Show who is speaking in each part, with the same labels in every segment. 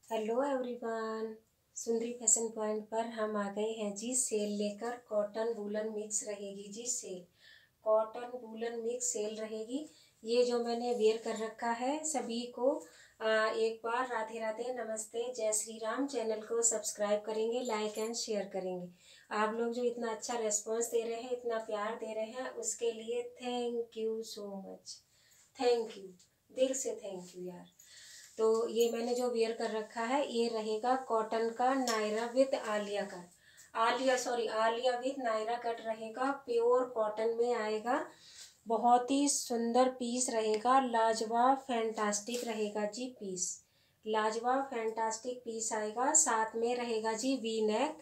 Speaker 1: Hello everyone. Sundari fashion point पर हम आ गए हैं जी सेल लेकर। कॉटन वूलन मिक्स रहेगी जी sale. Cotton woolen mix sale रहेगी। ये जो मैंने वेयर कर रखा है सभी को एक बार राधे राधे नमस्ते जय श्री राम। चैनल को सब्सक्राइब करेंगे, लाइक एंड शेयर करेंगे। आप लोग जो इतना अच्छा रेस्पॉन्स दे रहे हैं, इतना प्यार दे रहे हैं, उसके लिए thank you so much. Thank you, दिल से थैंक यू यार। तो ये मैंने जो वेयर कर रखा है ये रहेगा कॉटन का Naira with Alia cut. Alia with Naira cut रहेगा। प्योर कॉटन में आएगा। बहुत ही सुंदर पीस रहेगा। लाजवाब फैंटास्टिक रहेगा जी पीस। लाजवाब फैंटास्टिक पीस आएगा। साथ में रहेगा जी वी नेक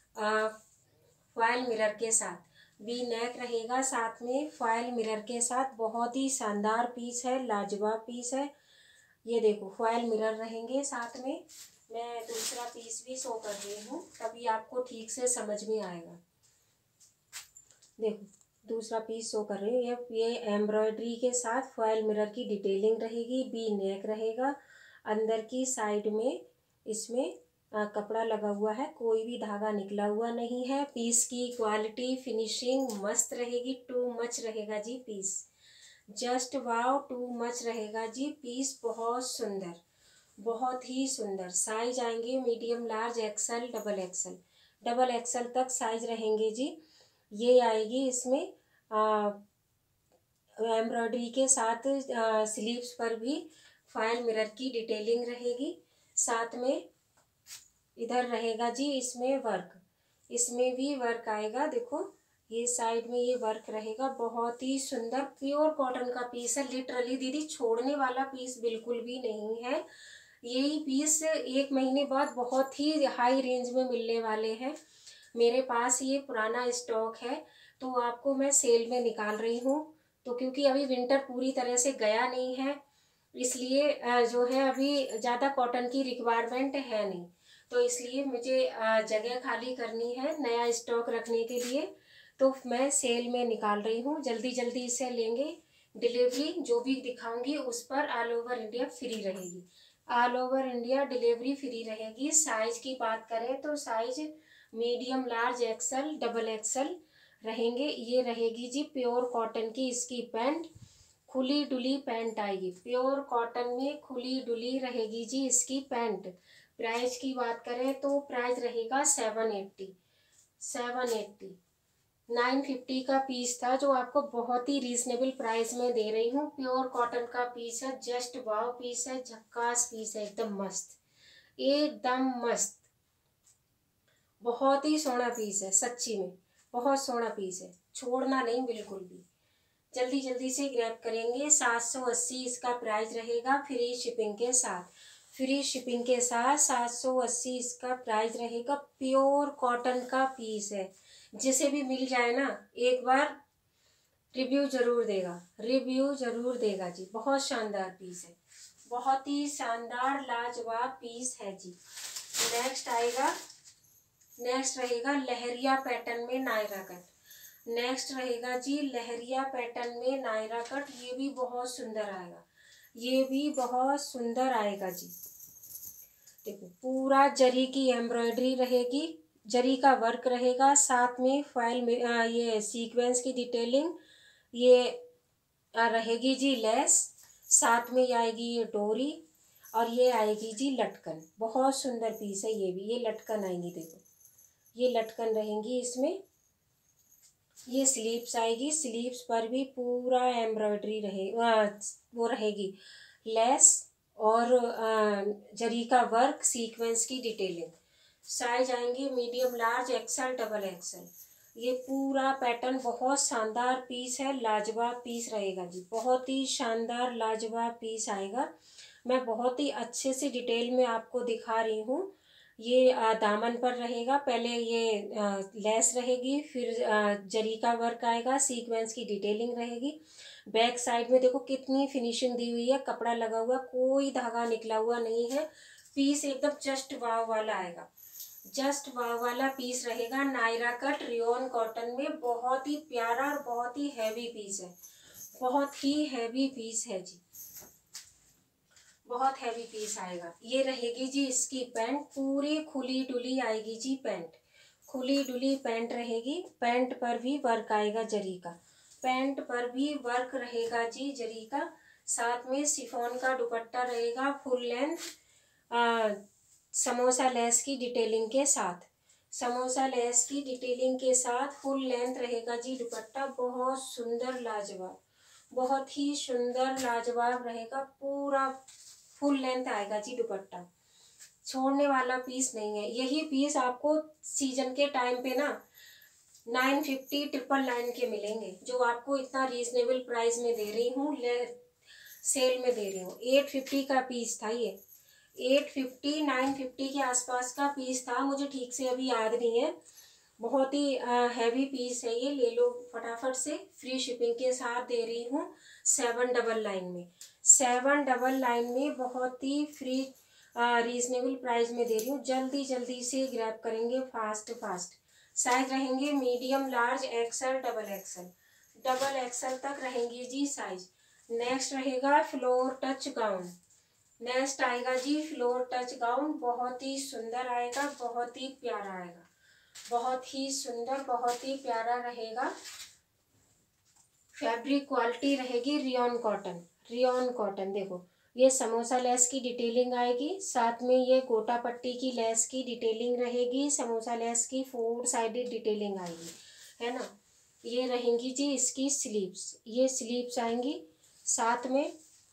Speaker 1: फॉयल मिरर के साथ। वी नेक रहेगा साथ में फॉयल मिरर के साथ। बहुत ही शानदार पीस है, लाजवाब पीस है। ये देखो फॉयल मिरर रहेंगे साथ में। मैं दूसरा पीस भी शो कर रही हूँ, तभी आपको ठीक से समझ में आएगा। देखो दूसरा पीस शो कर रही हूँ। ये एम्ब्रॉयडरी के साथ फॉयल मिरर की डिटेलिंग रहेगी। बी नेक रहेगा। अंदर की साइड में इसमें कपड़ा लगा हुआ है, कोई भी धागा निकला हुआ नहीं है। पीस की क्वालिटी फिनिशिंग मस्त रहेगी। टू मच रहेगा जी piece. Just wow, too much रहेगा जी पीस। बहुत सुंदर, बहुत ही सुंदर। साइज आएंगे medium, large, XL, double XL. Double XL तक साइज रहेंगे जी। ये आएगी इसमें एम्ब्रॉयडरी के साथ स्लीव्स पर भी फॉयल मिरर की डिटेलिंग रहेगी। साथ में इधर रहेगा जी इसमें वर्क। इसमें भी वर्क आएगा। देखो ये साइड में ये वर्क रहेगा। बहुत ही सुंदर प्योर कॉटन का पीस है। लिटरली दीदी छोड़ने वाला पीस बिल्कुल भी नहीं है। यही पीस एक महीने बाद बहुत ही हाई रेंज में मिलने वाले हैं। मेरे पास ये पुराना स्टॉक है, तो आपको मैं सेल में निकाल रही हूँ। तो क्योंकि अभी विंटर पूरी तरह से गया नहीं है, इसलिए जो है अभी ज़्यादा कॉटन की रिक्वायरमेंट है नहीं। तो इसलिए मुझे जगह खाली करनी है नया स्टॉक रखने के लिए। तो मैं सेल में निकाल रही हूँ, जल्दी जल्दी इसे लेंगे। डिलीवरी जो भी दिखाऊंगी उस पर ऑल ओवर इंडिया फ्री रहेगी। All over India delivery free रहेगी। साइज की बात करें तो size medium, large, XL, double XL रहेंगे। ये रहेगी जी प्योर कॉटन की इसकी पैंट। खुली डुली पैंट आएगी। प्योर कॉटन में खुली डुली रहेगी जी इसकी पैंट। प्राइस की बात करें तो प्राइस रहेगा 780। 780। 950 का पीस था, जो आपको बहुत ही रीजनेबल प्राइस में दे रही हूँ। प्योर कॉटन का पीस है। जस्ट वाव पीस है, झक्कास पीस है, एकदम मस्त, एकदम मस्त। बहुत ही सोना पीस है, सच्ची में बहुत सोना पीस है। छोड़ना नहीं बिल्कुल भी। जल्दी जल्दी से ग्रैब करेंगे। 780 इसका प्राइस रहेगा फ्री शिपिंग के साथ। फ्री शिपिंग के साथ 780 इसका प्राइस रहेगा। प्योर कॉटन का पीस है। जिसे भी मिल जाए ना एक बार रिव्यू जरूर देगा, रिव्यू जरूर देगा जी। बहुत शानदार पीस है, बहुत ही शानदार लाजवाब पीस है जी। नेक्स्ट आएगा, नेक्स्ट रहेगा लहरिया पैटर्न में नायरा कट। नेक्स्ट रहेगा जी लहरिया पैटर्न में नायरा कट। ये भी बहुत सुंदर आएगा। ये भी बहुत सुंदर आएगा जी। देखो पूरा जरी की एम्ब्रॉयडरी रहेगी, जरी का वर्क रहेगा। साथ में फॉयल में ये सीक्वेंस की डिटेलिंग ये रहेगी जी। लेस साथ में आएगी ये डोरी, और ये आएगी जी लटकन। बहुत सुंदर पीस है ये भी। ये लटकन आएंगी, देखो ये लटकन रहेंगी इसमें। ये स्लीव्स आएगी। स्लीव्स पर भी पूरा एम्ब्रॉयडरी रहे वो रहेगी लेस और जरी का वर्क, सीक्वेंस की डिटेलिंग। साइज आएंगे medium, large, XL, double XL. ये पूरा पैटर्न बहुत शानदार पीस है, लाजवाब पीस रहेगा जी। बहुत ही शानदार लाजवाब पीस आएगा। मैं बहुत ही अच्छे से डिटेल में आपको दिखा रही हूँ। ये दामन पर रहेगा। पहले ये लेस रहेगी, फिर जरी का वर्क आएगा, सीक्वेंस की डिटेलिंग रहेगी। बैक साइड में देखो कितनी फिनिशिंग दी हुई है। कपड़ा लगा हुआ, कोई धागा निकला हुआ नहीं है। पीस एकदम जस्ट वाव वाला आएगा। जस्ट वाव वाला पीस रहेगा। नायरा कट रियोन कॉटन में बहुत ही प्यारा और बहुत ही हैवी पीस है। बहुत ही हैवी पीस है जी। बहुत हैवी पीस आएगा। ये रहेगी जी इसकी पैंट, पूरी खुली डुली आएगी जी पैंट, खुली डुली पैंट रहेगी। पैंट पर भी वर्क आएगा जरी का, पैंट पर भी वर्क रहेगा जी जरी का। साथ में शिफॉन का दुपट्टा रहेगा फुल लेंथ समोसा लेस की डिटेलिंग के साथ, समोसा लेस की डिटेलिंग के साथ फुल लेंथ रहेगा जी दुपट्टा। बहुत सुंदर लाजवाब, बहुत ही सुंदर लाजवाब रहेगा, पूरा फुल लेंथ आएगा जी दुपट्टा, छोड़ने वाला पीस नहीं है। यही पीस आपको सीजन के टाइम पे ना 950 999 के मिलेंगे, जो आपको इतना रीजनेबल प्राइस में दे रही हूँ, सेल में दे रही हूँ। 850 का पीस था ये, 850 950 के आसपास का पीस था, मुझे ठीक से अभी याद नहीं है। बहुत ही हैवी पीस है ये, ले लो फटाफट से। फ्री शिपिंग के साथ दे रही हूँ 799 में, 799 में बहुत ही फ्री रीजनेबल प्राइस में दे रही हूँ। जल्दी जल्दी से ग्रैब करेंगे, फास्ट फास्ट। साइज रहेंगे medium, large, XL, double XL, double XL तक रहेंगे जी साइज। नेक्स्ट रहेगा फ्लोर टच गाउन, नेक्स्ट आएगा जी फ्लोर टच गाउन। बहुत ही सुंदर आएगा, बहुत ही प्यारा आएगा, बहुत ही सुंदर, बहुत ही प्यारा रहेगा। फैब्रिक क्वालिटी रहेगी रियॉन कॉटन, रियॉन कॉटन। देखो ये समोसा लेस की डिटेलिंग आएगी, साथ में ये गोटा पट्टी की लेस की डिटेलिंग रहेगी, समोसा लेस की 4 साइडेड डिटेलिंग आएगी, है ना। ये रहेंगी जी इसकी स्लीव्स, ये स्लीव्स आएंगी, साथ में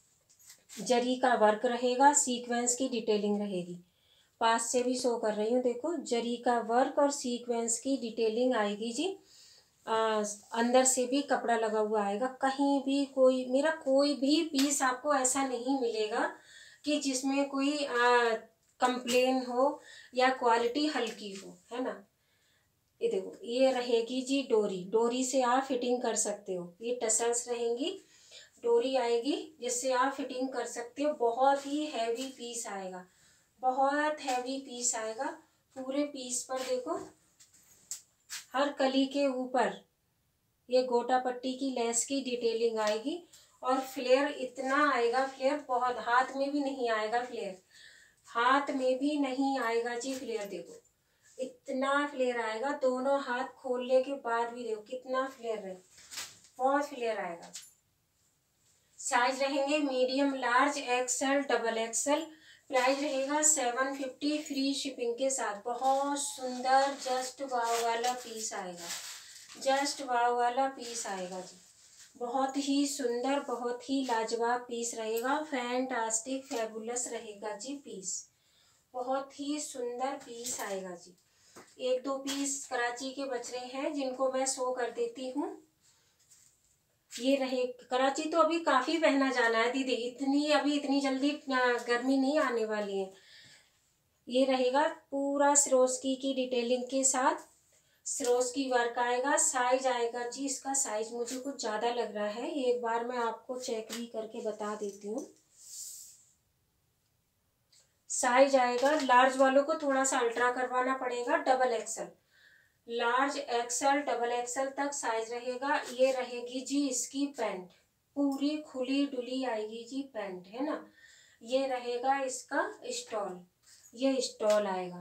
Speaker 1: जरी का वर्क रहेगा, सीक्वेंस की डिटेलिंग रहेगी। पास से भी शो कर रही हूँ, देखो जरी का वर्क और सीक्वेंस की डिटेलिंग आएगी जी। अंदर से भी कपड़ा लगा हुआ आएगा। कहीं भी कोई मेरा कोई भी पीस आपको ऐसा नहीं मिलेगा कि जिसमें कोई कंप्लेन हो या क्वालिटी हल्की हो, है ना। ये देखो ये रहेगी जी डोरी, डोरी से आप फिटिंग कर सकते हो। ये टसल्स रहेंगी, डोरी आएगी जिससे आप फिटिंग कर सकते हो। बहुत ही हैवी पीस आएगा, बहुत हैवी पीस आएगा। पूरे पीस पर देखो हर कली के ऊपर ये गोटा पट्टी की लेस की डिटेलिंग आएगी, और फ्लेयर इतना आएगा, फ्लेयर बहुत, हाथ में भी नहीं आएगा फ्लेयर, हाथ में भी नहीं आएगा जी फ्लेयर। देखो इतना फ्लेयर आएगा, दोनों हाथ खोलने के बाद भी देखो कितना फ्लेयर है, बहुत फ्लेयर आएगा। साइज रहेंगे medium, large, XL, double XL. Price रहेगा 750 फ्री शिपिंग के साथ। बहुत सुंदर जस्ट वाव वाला पीस आएगा, जस्ट वाव वाला पीस आएगा जी। बहुत ही सुंदर, बहुत ही लाजवाब पीस रहेगा, फैंटास्टिक फैबुलस रहेगा जी पीस। बहुत ही सुंदर पीस आएगा जी। एक दो पीस कराची के बच रहे हैं जिनको मैं शो कर देती हूँ। ये रहे, कराची तो अभी काफी पहना जाना है दीदी, इतनी अभी इतनी जल्दी गर्मी नहीं आने वाली है। ये रहेगा पूरा सिरोस्की की डिटेलिंग के साथ, सिरोस्की वर्क आएगा। साइज आएगा जी इसका, साइज मुझे कुछ ज्यादा लग रहा है, एक बार मैं आपको चेक भी करके बता देती हूँ। साइज आएगा, लार्ज वालों को थोड़ा सा अल्ट्रा करवाना पड़ेगा, double XL, large, XL, double XL तक साइज रहेगा। ये रहेगी जी इसकी पैंट, पूरी खुली डुली आएगी जी पैंट, है ना। ये रहेगा इसका स्टॉल, ये स्टॉल आएगा,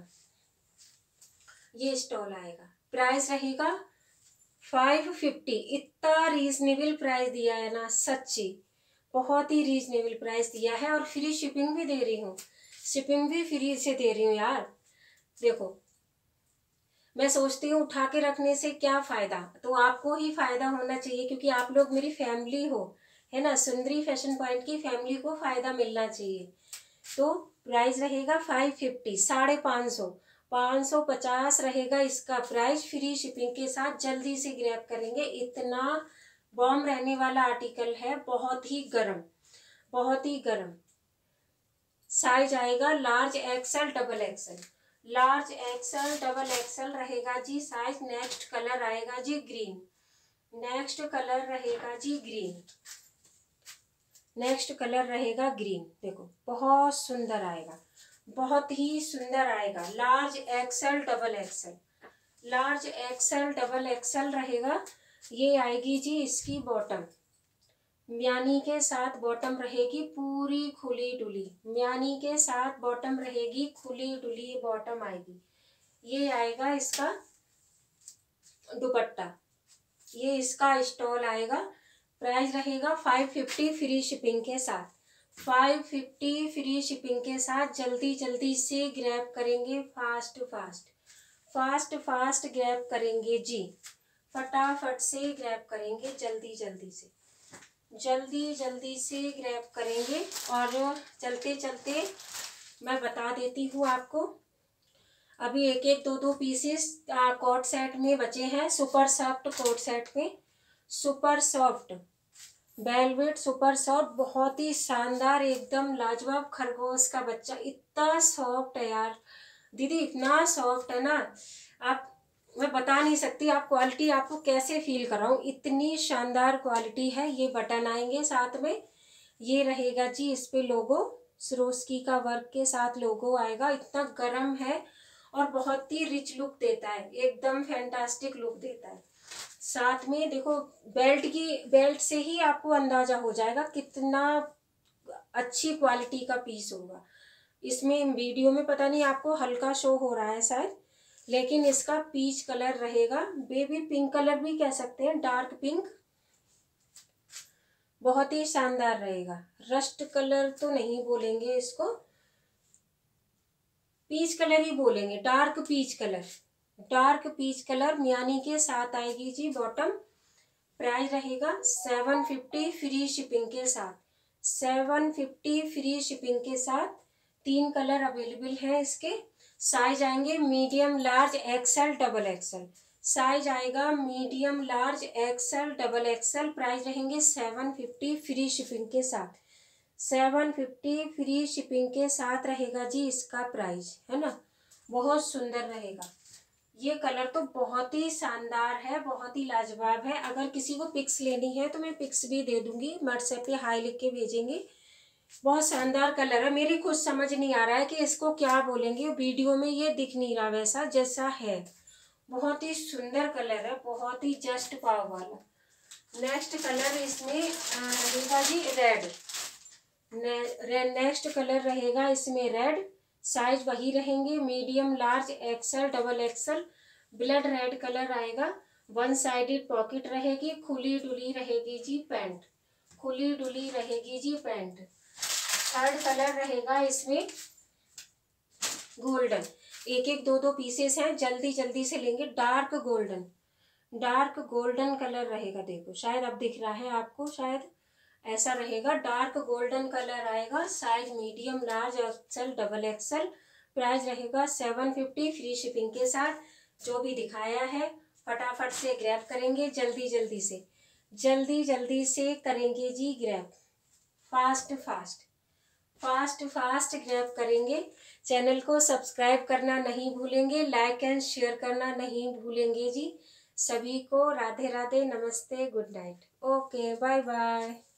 Speaker 1: ये स्टॉल आएगा। प्राइस रहेगा 550। इतना रीजनेबल प्राइस दिया है ना, सच्ची बहुत ही रीजनेबल प्राइस दिया है, और फ्री शिपिंग भी दे रही हूँ, शिपिंग भी फ्री से दे रही हूँ यार। देखो मैं सोचती हूँ उठा के रखने से क्या फायदा, तो आपको ही फायदा होना चाहिए क्योंकि आप लोग मेरी फैमिली हो, है ना। सुंदरी फैशन पॉइंट की फैमिली को फायदा मिलना चाहिए। तो प्राइस रहेगा 550, 550, 550 रहेगा इसका प्राइस फ्री शिपिंग के साथ। जल्दी से ग्रैब करेंगे, इतना बॉम्ब रहने वाला आर्टिकल है, बहुत ही गर्म, बहुत ही गर्म। साइज आएगा large, XL, double XL, large, XL, double XL रहेगा जी साइज। नेक्स्ट कलर आएगा जी ग्रीन, नेक्स्ट कलर रहेगा जी ग्रीन, नेक्स्ट कलर रहेगा ग्रीन। देखो बहुत सुंदर आएगा, बहुत ही सुंदर आएगा। Large, XL, double XL, large, XL, double XL रहेगा। ये आएगी जी इसकी बॉटम, म्यानी के साथ बॉटम रहेगी पूरी खुली डुली, म्यानी के साथ बॉटम रहेगी खुली डुली बॉटम आएगी। ये आएगा इसका दुपट्टा, ये इसका स्टॉल आएगा। प्राइस रहेगा 550 फ्री शिपिंग के साथ, 550 फ्री शिपिंग के साथ। जल्दी जल्दी से ग्रैब करेंगे, fast fast fast fast grab करेंगे जी, फटाफट से ग्रैब करेंगे, जल्दी जल्दी से, जल्दी जल्दी से ग्रैब करेंगे। और चलते चलते मैं बता देती हूँ आपको, अभी एक एक दो दो पीसेस कोट सेट में बचे हैं। सुपर सॉफ्ट कोट सेट में, super soft velvet super soft, बहुत ही शानदार एकदम लाजवाब। खरगोश का बच्चा इतना सॉफ्ट है यार दीदी, इतना सॉफ्ट है ना, आप मैं बता नहीं सकती। आप क्वालिटी आपको कैसे फील कराऊं, इतनी शानदार क्वालिटी है। ये बटन आएंगे साथ में, ये रहेगा जी इस पे लोगो, सरोस्की का वर्क के साथ लोगो आएगा। इतना गर्म है और बहुत ही रिच लुक देता है, एकदम फैंटास्टिक लुक देता है। साथ में देखो बेल्ट से ही आपको अंदाजा हो जाएगा कितना अच्छी क्वालिटी का पीस होगा। इसमें वीडियो में पता नहीं आपको हल्का शो हो रहा है शायद, लेकिन इसका पीच कलर रहेगा, बेबी पिंक कलर भी कह सकते हैं, डार्क पिंक, बहुत ही शानदार रहेगा। रस्ट कलर तो नहीं बोलेंगे इसको, पीच कलर ही बोलेंगे, dark peach colour, dark peach colour म्यानी के साथ आएगी जी बॉटम। प्राइस रहेगा 750 फ्री शिपिंग के साथ, 750 फ्री शिपिंग के साथ। 3 कलर अवेलेबल है इसके। साइज आएंगे medium large XL double XL, size आएगा medium large XL double XL. Price रहेंगे 750 फ्री शिपिंग के साथ, 750 फ्री शिपिंग के साथ रहेगा जी इसका प्राइस, है ना। बहुत सुंदर रहेगा, ये कलर तो बहुत ही शानदार है, बहुत ही लाजवाब है। अगर किसी को पिक्स लेनी है तो मैं पिक्स भी दे दूंगी, व्हाट्सएप पे हाई लिख के भेजेंगे। बहुत शानदार कलर है, मेरी खुद समझ नहीं आ रहा है कि इसको क्या बोलेंगे, वीडियो में ये दिख नहीं रहा वैसा जैसा है। बहुत ही सुंदर कलर है, बहुत ही जस्ट पाव वाला। नेक्स्ट कलर इसमें रहेगा जी रेड, नेक्स्ट कलर रहेगा इसमें रेड। साइज वही रहेंगे medium large XL double XL. Blood red colour आएगा, 1 साइडेड पॉकेट रहेगी, खुली डुली रहेगी जी पैंट, खुली डुली रहेगी जी पैंट। थर्ड कलर रहेगा इसमें गोल्डन, एक एक दो दो पीसेस हैं, जल्दी जल्दी से लेंगे। Dark golden, dark golden colour रहेगा, देखो शायद अब दिख रहा है आपको, शायद ऐसा रहेगा, डार्क गोल्डन कलर आएगा। Size medium large XL double XL. Price रहेगा 750 फ्री शिपिंग के साथ। जो भी दिखाया है फटाफट से ग्रैब करेंगे, जल्दी जल्दी से, जल्दी जल्दी से करेंगे जी grab, fast fast fast fast grab करेंगे। चैनल को सब्सक्राइब करना नहीं भूलेंगे, लाइक एंड शेयर करना नहीं भूलेंगे जी। सभी को राधे राधे, नमस्ते, good night, okay bye bye.